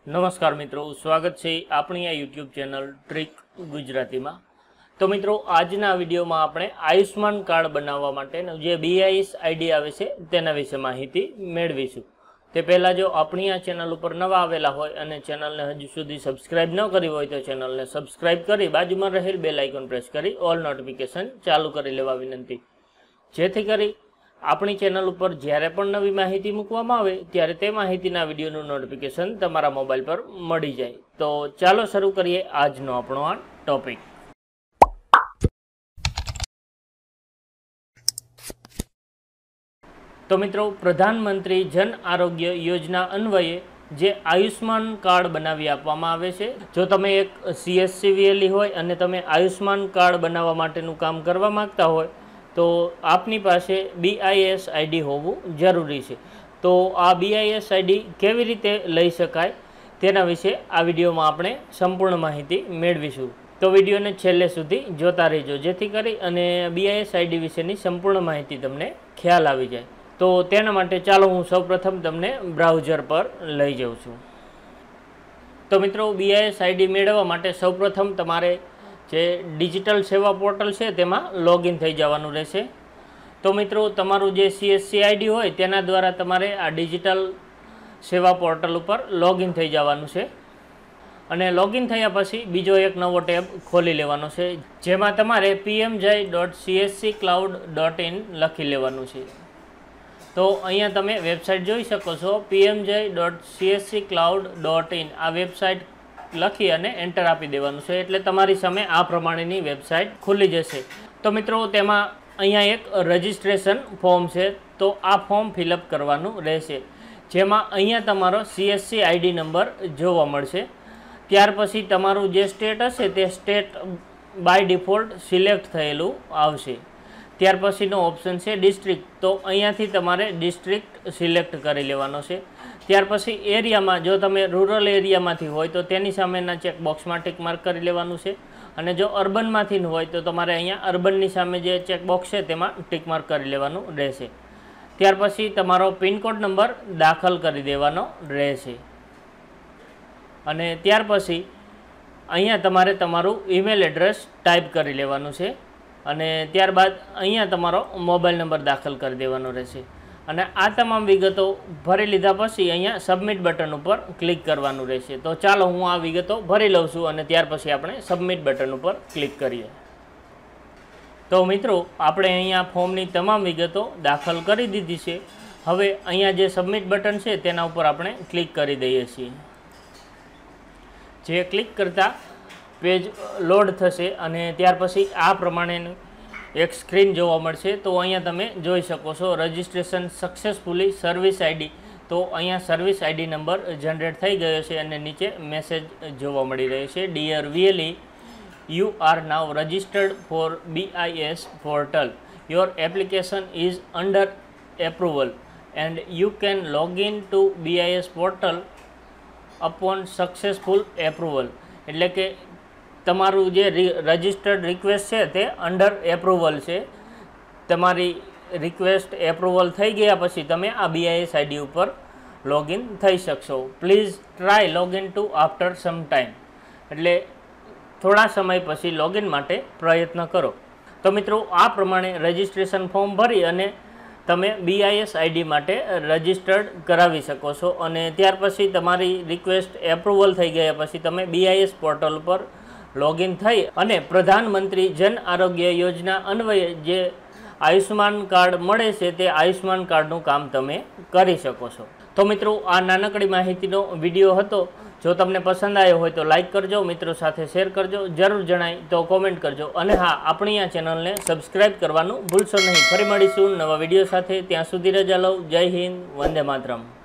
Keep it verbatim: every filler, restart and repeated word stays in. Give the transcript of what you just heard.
नमस्कार मित्रों, स्वागत है अपनी आ यूट्यूब चैनल ट्रीक गुजराती में। तो मित्रों, आजना विडियो में आपणे आयुष्मान कार्ड बनाववा माटेनो जे बीआईएस आईडी आवे छे तेना विषे माहिती मेळवीशुं। ते पहला जो अपनी आ चैनल पर नवा आवेला होय अने चैनल ने हजू सुधी सब्सक्राइब न करी होय तो चैनल ने सब्सक्राइब करी बाजुमां रहेल बेल आइकन प्रेस करी ऑल नोटिफिकेशन चालू करी लेवा विनंती, जेथी करी अपनी चैनल पर ज्यारे पण नवी माहिती मूकवामां आवे त्यारे ते माहितीना विडियोनुं नोटिफिकेशन तमारा मोबाइल पर मळी जाय। तो चालो शरू करीए आजनो आपणो आ टॉपिक। तो मित्रों, प्रधानमंत्री जन आरोग्य योजना अन्वये जे आयुष्मान कार्ड बनावी आपवामां आवे छे। जो तमे एक सीएससीवीएली होय अने तमे आयुष्मान कार्ड बनाववा माटेनुं काम करवा मांगता होय तो आपनी पासे बीआईएस आईडी होवू जरूरी है। तो आ बीआईएस आईडी केवी रीते लई शकाय तेना विषे आ विडियो में आपणे संपूर्ण माहिती मेळवीशुं। तो विडियो ने छेल्ले सुधी जोता रहीजो, जेथी करी अने बीआईएस आईडी विशेनी संपूर्ण माहिती तमने ख्याल आवी जाय। तो तेना माटे चालो हूँ सौ प्रथम तमने ब्राउजर पर लई जाऊं छुं। तो मित्रों, बीआईएस आईडी मेळववा माटे सौ प्रथम तमारे जे डिजिटल सेवा पोर्टल है तेमां लॉगिन थई जवानुं रहेशे। तो मित्रों, तमारुं जे सीएससी आईडी होय तेना द्वारा तमारे आ डिजिटल सेवा पोर्टल पर लॉगिन थई जवानुं छे अने लॉगिन थया पछी बीजो एक नवो टेब खोली लेवानो छे, जेमां तमारे PMJAY dot CSC cloud dot in लखी लेवानुं छे। तो अहींया तमे वेबसाइट जोई शको छो, PMJAY dot CSC cloud dot in आ वेबसाइट लखी अने एंटर आपी देवानुं छे एटले तमारी सामे आ प्रमाणेनी वेबसाइट खुली जशे। तो मित्रों, तेमां अहींया एक रजिस्ट्रेशन फॉर्म छे, तो आ फॉर्म फिलअप करवानुं रहेशे, जेमां अहींया तमारो सीएससी आईडी नंबर जोवा मळशे। त्यार पछी तमारुं जे स्टेट हशे ते स्टेट बाय डिफॉल्ट सिलेक्ट थयेलुं आवशे। त्यार पछीनो ऑप्शन छे डिस्ट्रिक्ट, तो अहींयाथी तमारे डिस्ट्रिक्ट सिलेक्ट करी लेवानो छे। त्यार पछी एरियामां जो तमे रूरल एरियामांथी होय तो तेनी सामेना चेकबॉक्समां टिक मार्क करी लेवानुं छे अने जो अर्बनमांथी होय तो तमारे अहींया अर्बननी सामे जे चेकबॉक्स छे तेमां टिक मार्क करी लेवानुं रहेशे। त्यार पछी तमारो पिनकोड नंबर दाखल करी देवानो रहेशे अने त्यार पछी अहींया तमारे तमारुं ईमेल एड्रेस टाइप करी लेवानुं छे अने त्यारबाद अहींया तमारो मोबाइल नंबर दाखल कर देवानो रहेशे अने आ तमाम विगतो भरी लीधा पछी अहींया सबमिट बटन पर क्लिक करवानुं रहेशे। तो चालो हूँ आ विगतो भरी लઉં છું अने त्यार पछी आपणे सबमिट बटन पर क्लिक करीए। तो मित्रों, आपणे अहींया फॉर्मनी तमाम विगतो दाखल करी दीधी छे। हवे अहींया जे सबमिट बटन छे तेना उपर आपणे क्लिक करी दઈએ છીએ। जे क्लिक करता पेज लोड थशे अने त्यार पछी आ प्रमाणे एक स्क्रीन जोवा मळशे। तो अहींया तमे जोई शको छो रजिस्ट्रेशन सक्सेसफुली सर्विस आईडी। तो अहींया सर्विस आईडी नंबर जनरेट थई गयो छे अने नीचे मेसेज जोवा मळी रह्यो छे, dear VLE, you are now registered for BIS portal, your application is under approval and you can log in to BIS portal upon successful approval. एटले के तमारू जे रजिस्टर्ड रिक्वेस्ट है ते अंडर एप्रूवल है। तमारी रिक्वेस्ट एप्रूवल थई गया पछी तमे आ बीआईएस आईडी पर लॉगिन थई शकशो। Please try login to after some time, एटले थोड़ा समय पछी लॉगिन माटे प्रयत्न करो। तो मित्रों, आ प्रमाणे रजिस्ट्रेशन फॉर्म भरी अने तमे बीआईएस आईडी माटे रजिस्टर्ड करावी शको छो अने त्यार पछी तमारी रिक्वेस्ट एप्रूवल थई गया पछी तमे बीआईएस पोर्टल पर लॉगिन थई अने प्रधानमंत्री जन आरोग्य योजना अन्वये जे आयुष्मान कार्ड मळे छे ते आयुष्मान कार्डनुं काम तमे करी शको छो। तो मित्रों, आ नानकड़ी माहितीनो विडियो हतो। जो तमने पसंद आयो होय तो लाइक करजो, मित्रों साथे शेर करजो, जरूर जणाय तो कॉमेंट करजो अने हाँ, आपणी आ चेनलने सब्सक्राइब करवानुं भूलशो नहीं। फरी मळीशुं नवा विडियो साथे, त्यां सुधी रजा लो। जय हिंद, वंदे मातरम।